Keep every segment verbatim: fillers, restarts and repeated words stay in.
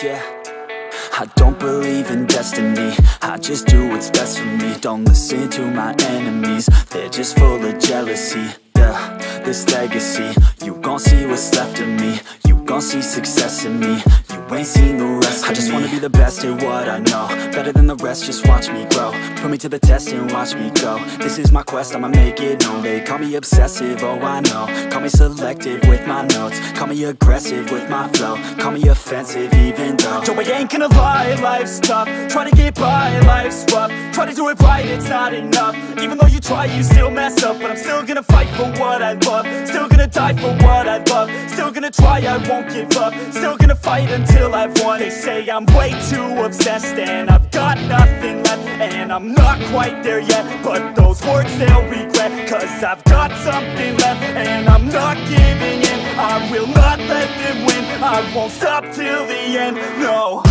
yeah. I don't believe in destiny, I just do what's best for me. Don't listen to my enemies, they're just full of jealousy. Yeah, this legacy, you gon' see what's left of me. You gon' see success in me, you ain't seen the rest of me. I just wanna be the best at what I know, better than the rest, just watch me grow. Put me to the test and watch me go. This is my quest, I'ma make it known. They call me obsessive, oh I know. Call me selective with my notes, call me aggressive with my flow. Call me offensive even though Joe, I ain't gonna lie, life's tough. Try to get by, life's rough. Try to do it right, it's not enough. Even though you try, you still mess up. But I'm still gonna fight for what I love, still gonna die for what I love. Still gonna try, I won't give up. Still gonna fight until I've won. They say I'm way too obsessed and I've got nothing left, and I'm not quite there yet, but those words they'll regret. Cause I've got something left and I'm not giving in. I will not let them win, I won't stop till the end, no.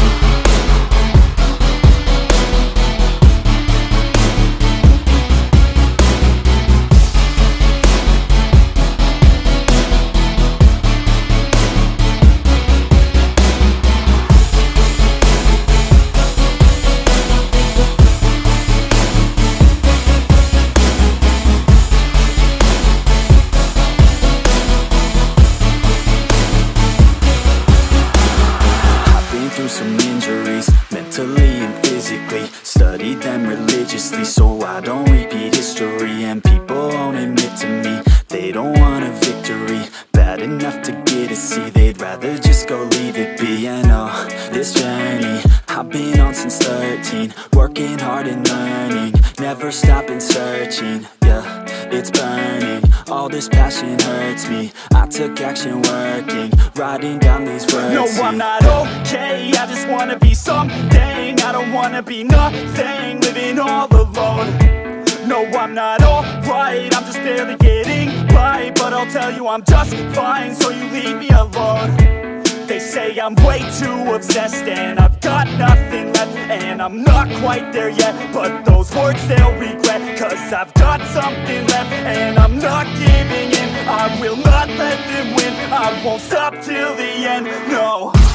Some injuries, mentally and physically. Studied them religiously so I don't repeat history. And people won't admit to me they don't want a victory bad enough to get a C. They'd rather just go leave it be. I know this journey I've been on since thirteen, working hard and learning, never stopping searching. Yeah, it's burning, all this passion hurts me. I took action working, writing down these words. No, I'm not okay, I just wanna be something. I don't wanna be nothing, living all alone. No, I'm not alright, I'm just barely getting by. But I'll tell you I'm just fine, so you leave me alone. They say I'm way too obsessed and I've got nothing left, and I'm not quite there yet, but those words they'll regret. Cause I've got something left and I'm not giving in. I will not let them win, I won't stop till the end, no.